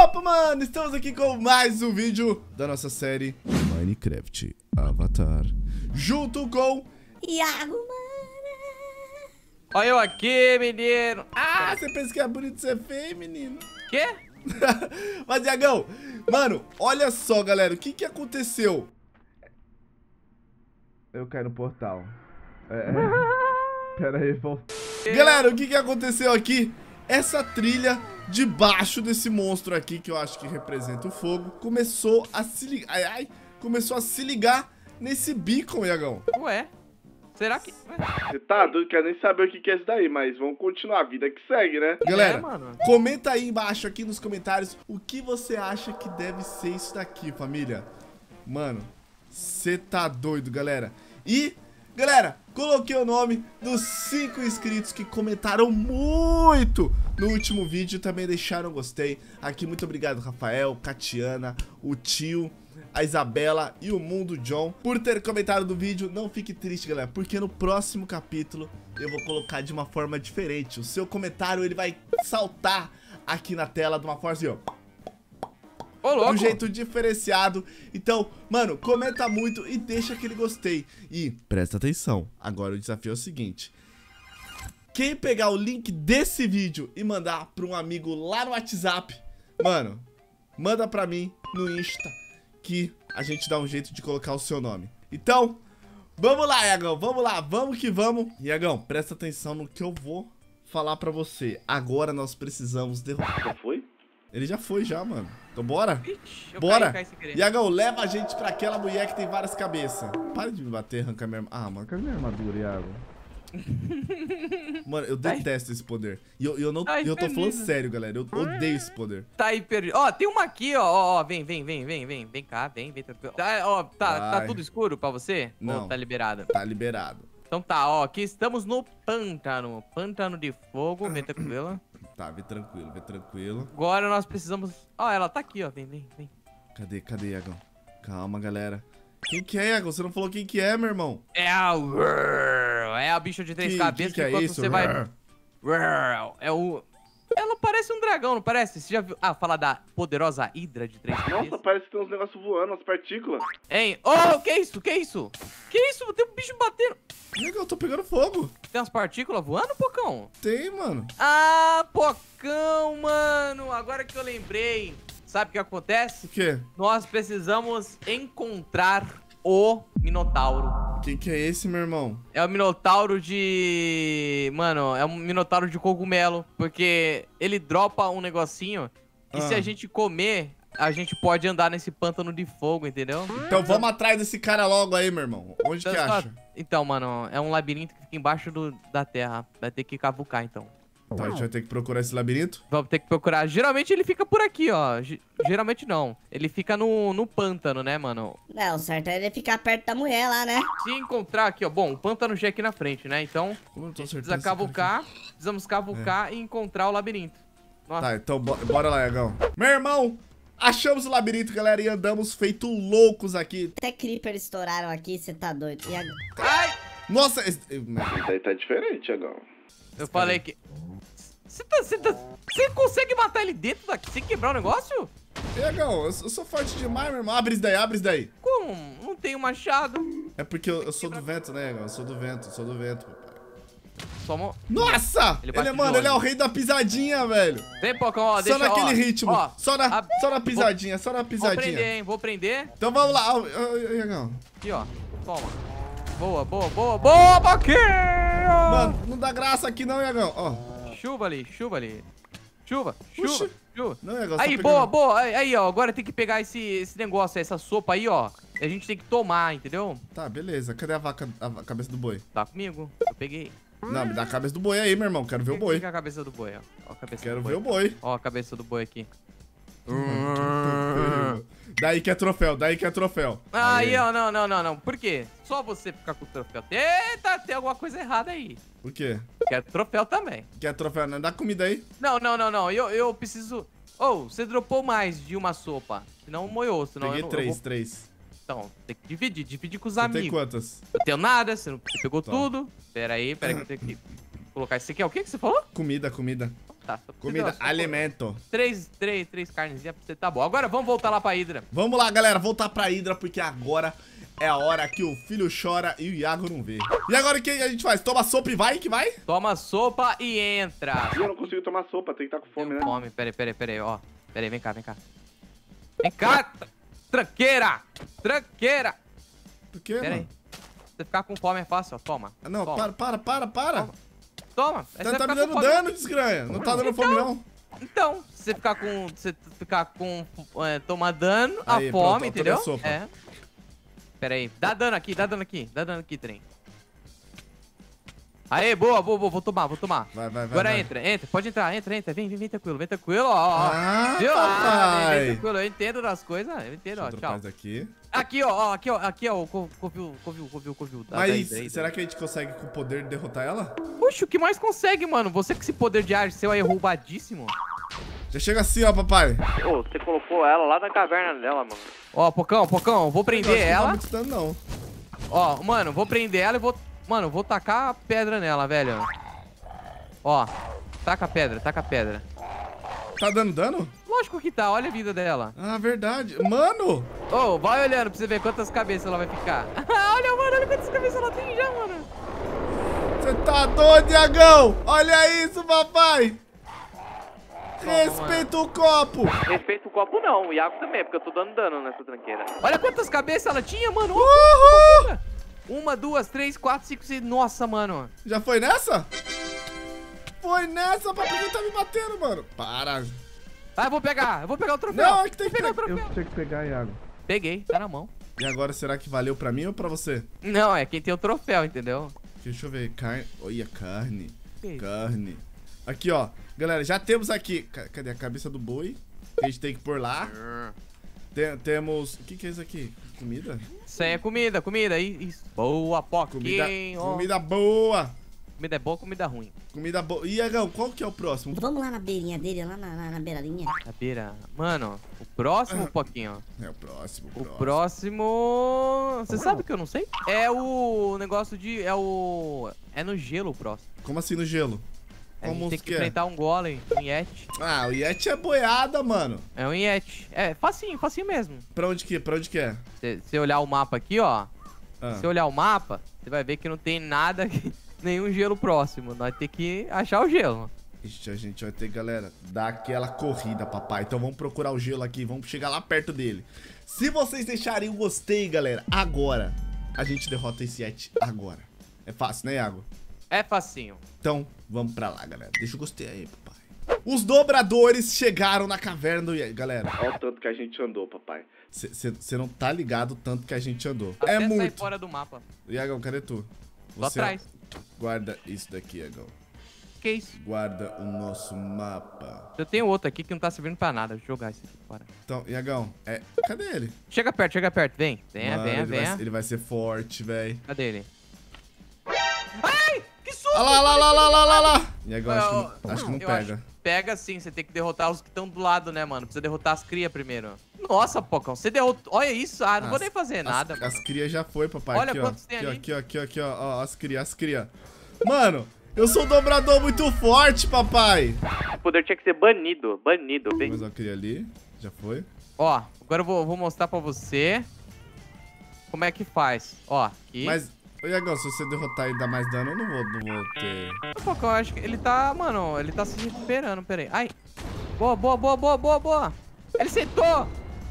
Opa, mano, estamos aqui com mais um vídeo da nossa série Minecraft Avatar, junto com Iago, mano. Olha eu aqui, menino. Ah, você pensa que é bonito ser feio, menino? Quê? Mas, Iagão, mano, olha só, galera, o que aconteceu? Eu caí no portal. Pera aí, vou... Galera, o que aconteceu aqui? Essa trilha debaixo desse monstro aqui, que eu acho que representa o fogo, começou a se ligar. Começou a se ligar nesse beacon, Iagão. Ué? Será que... Você tá doido? Quer nem saber o que é isso daí, mas vamos continuar a vida que segue, né? Galera, mano. comenta aí embaixo, aqui nos comentários, o que você acha que deve ser isso daqui, família. Mano, você tá doido, galera. E, galera, coloquei o nome dos 5 inscritos que comentaram muito no último vídeo, também deixaram gostei. Aqui, muito obrigado, Rafael, Catiana, o tio, a Isabela e o Mundo John por ter comentado do vídeo. Não fique triste, galera, porque no próximo capítulo eu vou colocar de uma forma diferente. O seu comentário, ele vai saltar aqui na tela de uma forma assim, ó, Ô, de louco. um jeito diferenciado. Então, mano, comenta muito e deixa aquele gostei. E presta atenção, agora o desafio é o seguinte: quem pegar o link desse vídeo e mandar pra um amigo lá no WhatsApp, mano, manda pra mim no Insta, que a gente dá um jeito de colocar o seu nome. Então, vamos lá, Iagão, vamos lá, vamos que vamos. Iagão, presta atenção no que eu vou falar pra você. Agora nós precisamos derrubar. Já foi? Ele já foi já, mano. Então bora? Ixi, eu Bora! caí sem querer. Iagão, leva a gente pra aquela mulher que tem várias cabeças. Para de me bater, arrancar minha armadura. Ah, mano, cadê minha armadura, Iago? Mano, eu detesto esse poder. E eu tô falando feliz. sério, galera. Eu odeio esse poder. Tá aí perdido. Ó, tem uma aqui, ó. Vem cá, vem tranquilo. Tá, ó, tá Vai. tudo escuro pra você? Não. Ou tá liberado? Tá liberado. Então tá, ó, aqui estamos no pântano. Pântano de fogo, vem tranquilo. Tá, vê tranquilo, vê tranquilo. Agora nós precisamos... Ó, ela tá aqui, ó, vem. Cadê, Iagão? Calma, galera. Quem que é, Iagão? Você não falou quem que é, meu irmão? É a bicha de 3 cabeças que é enquanto isso? você vai... É o... Ela parece um dragão, não parece? Você já viu... Ah, fala da poderosa hidra de 3 cabeças? Nossa, parece que tem uns negócios voando, umas partículas. Hein? Ô, que isso? Que isso? Tem um bicho batendo. Iagão, eu tô pegando fogo. Tem umas partículas voando, Pocão? Tem, mano. Ah, Pocão, mano. Agora que eu lembrei. Sabe o que acontece? O quê? Nós precisamos encontrar o Minotauro. Quem que é esse, meu irmão? É o Minotauro de... Mano, é um Minotauro de cogumelo. Porque ele dropa um negocinho. E se a gente comer, a gente pode andar nesse pântano de fogo, entendeu? Então vamos atrás desse cara logo aí, meu irmão. Onde que acha? Então, mano, é um labirinto que fica embaixo da terra. Vai ter que cavucar, então. Então a gente vai ter que procurar esse labirinto? Vamos ter que procurar. Geralmente ele fica por aqui, ó. Geralmente não. Ele fica no pântano, né, mano? Não, o certo é ele ficar perto da mulher lá, né? Se encontrar aqui, ó. Bom, o pântano já é aqui na frente, né? Então, Como eu não tô acertando precisa esse cara cavucar. Precisamos cavucar e encontrar o labirinto. Nossa. Tá, então bora lá, Iagão. Meu irmão, achamos o labirinto, galera, e andamos feito loucos aqui. Até Creeper estouraram aqui, você tá doido. Iago. Ai! Nossa, Isso daí tá diferente, agora. Eu falei que... Você consegue matar ele dentro daqui sem quebrar o negócio? Iagão, eu sou forte demais, meu irmão. Abre isso daí, abre isso daí. Como? Não tenho machado. É porque eu sou do vento, né, Iagão? Eu sou do vento, papai. Ele Nossa! Ele, bate de mano, ele é o olho. rei da pisadinha, velho. Vem, Pocão, ó. Só Deixa, naquele ó, ritmo. Ó, Só na pisadinha, só na Vou pisadinha. prender, hein? Vou prender. Então vamos lá, Iagão. Aqui, ó. Toma. Boa, Boquinha! Mano, não dá graça aqui não, Iagão. Ó. Chuva ali. Chuva. Não, Iagão, Aí, só pegando. boa. Aí, ó. Agora tem que pegar esse negócio, essa sopa aí, ó. E a gente tem que tomar, entendeu? Tá, beleza. Cadê a cabeça do boi? Tá comigo? Eu peguei. Não, me dá a cabeça do boi aí, meu irmão. Quero ver o boi. Fica a cabeça do boi, ó. Ó a cabeça Quero do ver boi. o boi. Ó a cabeça do boi aqui. Daí que é troféu. Aí, ó. Não. Por quê? Só você ficar com o troféu. Eita, tem alguma coisa errada aí. Por quê? Quero troféu também. Quer troféu? Não dá comida aí? Não. Eu preciso... Você dropou mais de uma sopa. Senão moiou, senão Peguei eu não... três, eu vou- três. Então, tem que dividir com os Você tem amigos. quantas? Eu tenho nada, você pegou Tá. tudo. Pera aí que eu tenho que colocar isso aqui. É o que você falou? Comida. Tá, só Comida, só alimento. três carnezinhas pra você, tá bom. Agora vamos voltar lá pra Hydra. Vamos lá, galera, voltar pra Hydra, porque agora é a hora que o filho chora e o Iago não vê. E agora o que a gente faz? Toma sopa e vai que vai? Toma sopa e entra. Ih, eu não consigo tomar sopa, tem que estar com fome, Tenho né? fome, peraí, ó. Peraí, vem cá. Vem cá, tranqueira. Por quê, Peraí. mano? Você ficar com fome é fácil, ó, toma. Ah, não, Toma. para. Toma. Tá É você me ficar com dando fome. dano, desgranha. Não tá dando fome, não. Então, se você ficar com tomar dano, Aí, a pronto, fome, ó, entendeu? tomei a sopa. É. Pera aí, dá dano aqui, trem. Aê, boa, vou tomar. Vai. Agora entra, pode entrar, vem tranquilo, ó. Ah, Viu? papai. Vem tranquilo, eu entendo das coisas, ó, Deixa eu tchau. trocar aqui. Aqui, ó, o covil. Mas será que a gente consegue com o poder derrotar ela? Puxa, o que mais consegue, mano? Você com esse poder de ar seu aí é roubadíssimo. Já chega assim, ó, papai. Ô, você colocou ela lá na caverna dela, mano. Ó, Pocão, vou prender Eu acho que Não ela. dá muito dano, não. Ó, mano, vou prender ela e vou... Mano, vou tacar a pedra nela, velho. Ó, taca a pedra. Tá dando dano? Lógico que tá, olha a vida dela. Ah, verdade. Mano! Ô, vai olhando pra você ver quantas cabeças ela vai ficar. olha quantas cabeças ela tem já, mano. Você tá doido, Iagão? Olha isso, papai! Respeita o copo! Respeita o copo não, o Iago também, porque eu tô dando dano nessa tranqueira. Olha quantas cabeças ela tinha, mano. Uhul! 1, 2, 3, 4, 5, 6. Nossa, mano. Já foi nessa? Foi nessa, papai. Por que tá me batendo, mano? Para. Ah, eu vou pegar o troféu. Não, é que tem que Vou pegar o pegar. troféu. Eu tinha que pegar, Iago. Peguei, tá na mão. E agora, será que valeu pra mim ou pra você? Não, é quem tem o troféu, entendeu? Deixa eu ver. Carne. Olha, carne. Que isso? Carne. Aqui, ó. Galera, já temos aqui. Cadê a cabeça do boi? Que a gente tem que pôr lá. Temos... O que é isso aqui? Comida? Isso aí é comida. Isso. Boa, Poquinho. Comida boa. Comida é boa, comida ruim. Comida boa. E, Iagão, qual que é o próximo? Vamos lá na beirinha dele, lá na beiralinha. Na beira. Mano, o próximo, Poquinho. É o próximo. O próximo... Você sabe que eu não sei? É o negócio de... É no gelo o próximo. Como assim no gelo? A gente Como tem que que é? enfrentar um golem, um Yeti. Ah, o Yeti é boiada, mano. É um Yeti. É, facinho mesmo. Pra onde que é? Se você olhar o mapa aqui, ó. Ah. Se você olhar o mapa, você vai ver que não tem nada, nenhum gelo próximo. Nós temos que achar o gelo. Ixi, a gente vai ter, galera, dar aquela corrida, papai. Então vamos procurar o gelo aqui, vamos chegar lá perto dele. Se vocês deixarem o gostei, galera, agora, a gente derrota esse Yeti agora. É fácil, né, Iago? É facinho. Então, vamos pra lá, galera. Deixa o gostei aí, papai. Os dobradores chegaram na caverna do Yeti, galera. Olha o tanto que a gente andou, papai. Você não tá ligado o tanto que a gente andou. Até É sair muito. fora do mapa. Iagão, cadê tu? Tô atrás. Guarda isso daqui, Iagão. Que isso? Guarda o nosso mapa. Eu tenho outro aqui que não tá servindo pra nada. Vou jogar esse aqui fora. Então, Iagão, cadê ele? Chega perto. Vem. Mano, Venha. ele vai ser forte, velho. Cadê ele? Ai! Que susto! Olha lá. Iagão, acho que não Eu pega. Pega sim, você tem que derrotar os que estão do lado, né, mano? Precisa derrotar as cria primeiro. Nossa, Pocão, você derrotou... Olha isso, não vou nem fazer nada, mano. As cria já foi, papai. Olha aqui, quantos ó. tem Aqui, ali. ó. As cria. Mano, eu sou um dobrador muito forte, papai. O poder tinha que ser banido. Bem. Mas eu cria ali. Já foi. Ó, agora eu vou mostrar pra você como é que faz. Ó, aqui. Mas, Iagão, se você derrotar e dar mais dano, eu não vou ter... Pocão, eu acho que ele tá, mano, ele tá se recuperando, pera aí. Ai. Boa. Ele sentou.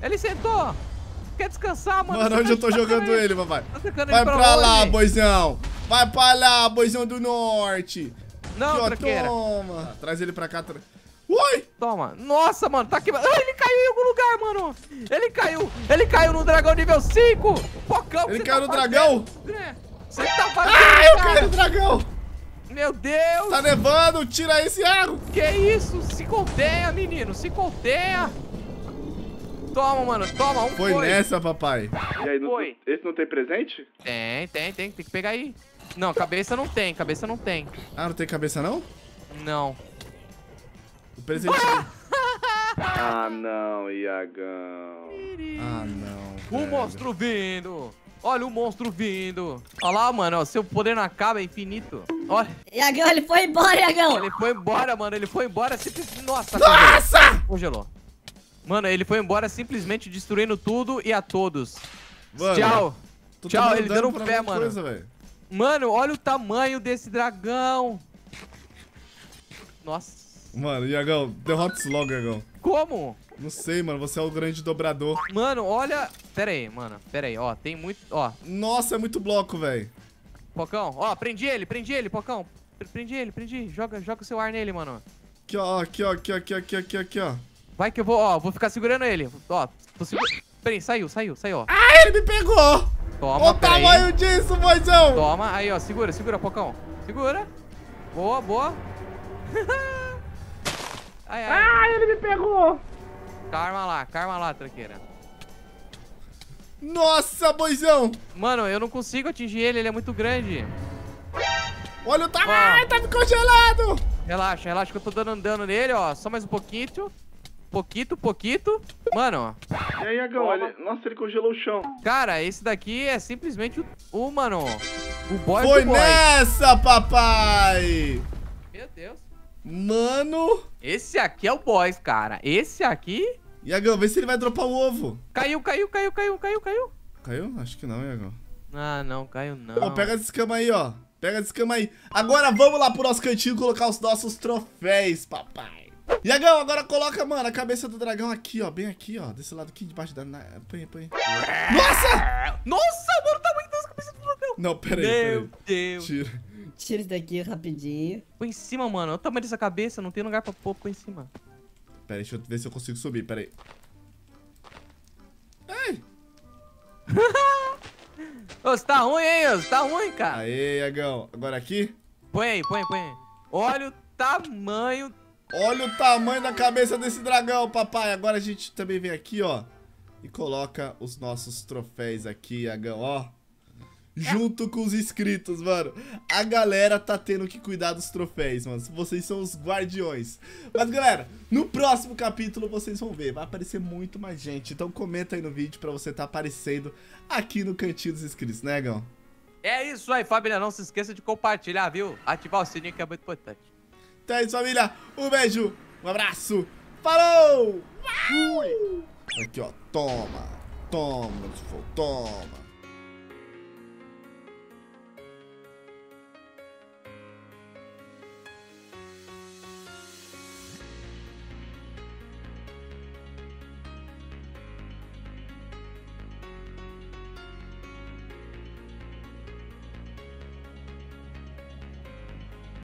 Quer descansar, mano? Mano, onde eu tô jogando ele, papai? Tá tacando Vai ele pra lá, onde? boizão. Vai pra lá, boizão do norte. Não, Aqui, ó, tranqueira. toma. Traz ele pra cá. Ui! Toma. Nossa, mano, tá queimando. Ele caiu em algum lugar, mano. Ele caiu no dragão nível 5. Pocão, Ele você caiu tá no dragão? fazendo? Você tá fazendo, Ah, eu cara? caí no dragão. Meu Deus. Tá nevando, tira esse água. Que isso? Se contenha, menino. Se contenha. Toma, mano. Toma. Um Foi nessa, papai. E aí, Foi. esse não tem presente? Tem que pegar aí. Não, cabeça não tem. Ah, não tem cabeça, não? Não. O presente... Ah, não, Iagão. Ah, não. O velho. monstro vindo. Olha o monstro vindo. Olha lá, mano, ó, seu poder não acaba, é infinito. Olha, Iagão, ele foi embora, Iagão. ele foi embora, mano, ele foi embora simplesmente... Nossa, Nossa! congelou. Mano, ele foi embora simplesmente destruindo tudo e a todos. Mano, Tchau. tô Tchau, tomando ele dano dando pra um pé, muita mano. coisa, velho. Mano, olha o tamanho desse dragão. Nossa. Mano, Iagão, derrota isso logo, Iagão. Como? Não sei, mano, você é o grande dobrador. Mano, olha... Pera aí, mano. Pera aí, ó. Tem muito... Ó, Nossa, é muito bloco, velho. Pocão. Ó, prendi ele, Pocão. Prendi. Joga o seu ar nele, mano. Aqui, ó, aqui, ó. Vai que eu vou, ó. Vou ficar segurando ele. Ó, tô segurando... Peraí, saiu, ó. Ah, ele me pegou! Toma, Olha o pera aí. tamanho disso, boizão! Toma, aí, ó. Segura, Pocão. Segura. Boa. Ai. Ah, ele me pegou! Calma lá, tranqueira. Nossa, boizão! Mano, eu não consigo atingir ele é muito grande. Olha o tamanho! Ai, tá me congelado! Relaxa que eu tô dando dano nele, ó. Só mais um pouquinho. Pouquito. Mano, E aí, Iagão, nossa, ele congelou o chão. cara, esse daqui é simplesmente mano, o boy Foi do boy. nessa, papai! Meu Deus. Mano! Esse aqui é o boss, cara. Esse aqui... Iagão, vê se ele vai dropar o ovo. Caiu. Caiu? Acho que não, Iagão. Ah, não, caiu não. Ó, pega essa escama aí, ó. Pega essa escama aí. Agora vamos lá pro nosso cantinho colocar os nossos troféus, papai. Iagão, agora coloca, mano, a cabeça do dragão aqui, ó. Bem aqui, ó. Desse lado aqui, debaixo da... Põe. Nossa! Nossa, mano, o tamanho das cabeças do dragão. Não, pera aí. Meu Deus. Tira. Tira isso daqui rapidinho. Põe em cima, mano. Olha o tamanho dessa cabeça. Não tem lugar pra pôr. Põe em cima. Pera aí, deixa eu ver se eu consigo subir, pera aí. Ai! Ô, você tá ruim, hein? Você tá ruim, cara. Aê, Iagão. Agora aqui. Põe aí. Olha o tamanho. Olha o tamanho da cabeça desse dragão, papai. Agora a gente também vem aqui, ó. E coloca os nossos troféus aqui, Iagão, ó. Junto com os inscritos, mano. A galera tá tendo que cuidar dos troféus, mano. Vocês são os guardiões. Mas, galera, no próximo capítulo vocês vão ver. Vai aparecer muito mais gente. Então comenta aí no vídeo pra você tá aparecendo aqui no cantinho dos inscritos, né, Gão? É isso aí, família. Não se esqueça de compartilhar, viu? Ativar o sininho que é muito importante. Então é isso, família. Um beijo, um abraço. Falou! Aqui, ó. Toma.